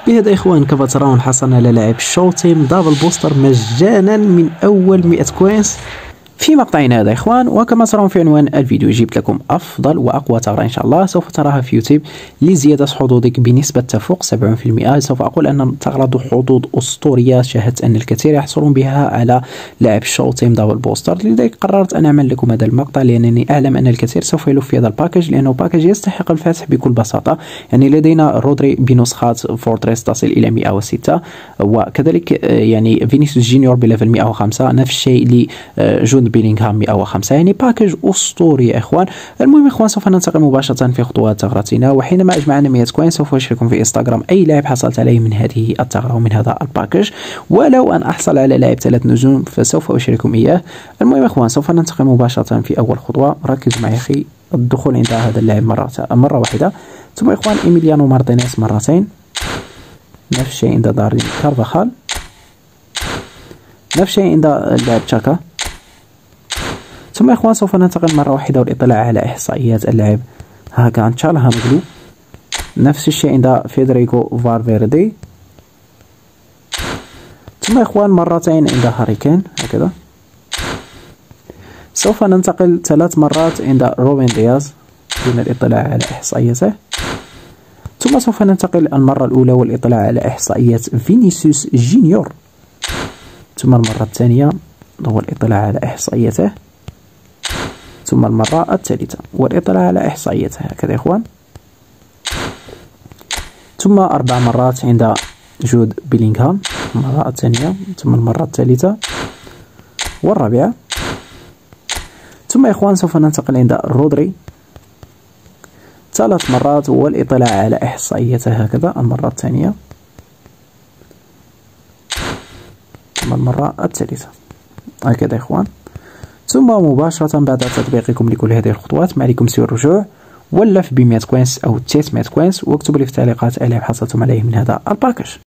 بهذا إخوان كما ترون حصلنا على لاعب شوتيم دابل بوستر مجانا من أول 100 كوينس في مقطعنا هذا إخوان. وكما ترون في عنوان الفيديو جبت لكم أفضل وأقوى ثغرة إن شاء الله سوف تراها في يوتيوب لزيادة حظوظك بنسبة تفوق 70%. سوف أقول أن الثغرة ذو حظوظ أسطورية، شاهدت أن الكثير يحصلون بها على لاعب شوتيم دابل بوستر، لذلك قررت أن أعمل لكم هذا المقطع لأنني أعلم أن الكثير سوف يلف في هذا الباكج، لأنه باكج يستحق الفتح بكل بساطة. يعني لدينا رودري بنسخات فورتريس تصل إلى 106، وكذلك يعني فينيسيوس جونيور بليفل 105، نفس الشيء لجود بيلينغهام 105، يعني باكج أسطوري يا إخوان. المهم إخوان سوف ننتقل مباشرة في خطوات ثغرتنا، وحينما أجمعنا 100 كوين سوف أشارككم في انستغرام أي لاعب حصلت عليه من هذه الثغرة ومن هذا الباكج، ولو أن أحصل على لاعب 3 نجوم فسوف أشارككم إياه. المهم إخوان سوف ننتقل مباشرة في أول خطوة، ركزوا معي أخي. الدخول عند هذا اللاعب مرة واحدة، ثم إخوان إيميليانو مارتينيز مرتين، نفس الشيء عند دارين كارفاخال، نفس الشيء عند اللاعب تشاكا. ثم إخوان سوف ننتقل مرة واحدة والاطلاع على إحصائيات اللاعب هاكان تشالهانوغلو، نفس الشيء عند فيدريكو فالفيردي. ثم إخوان مرتين عند هاري كين هكذا. سوف ننتقل 3 مرات عند روبن دياز دون الاطلاع على إحصائياته. ثم سوف ننتقل المرة الأولى والاطلاع على إحصائيات فينيسيوس جونيور، ثم المرة الثانية والاطلاع على إحصائياته، ثم المرة الثالثة والاطلاع على إحصائياته هكذا إخوان. ثم 4 مرات عند جود بيلينغهام، المرة الثانية ثم المرة الثالثة والرابعة. ثم إخوان سوف ننتقل عند رودري 3 مرات والاطلاع على إحصائياته هكذا، المرة الثانية ثم المرة الثالثة هكذا إخوان. ثم مباشرة بعد تطبيقكم لكل هذه الخطوات ما عليكم سوى الرجوع واللف ب 100 كوينس أو 300 كوينس، واكتبوا لي في التعليقات أي لاعب حصلتم عليه من هذا الباكج.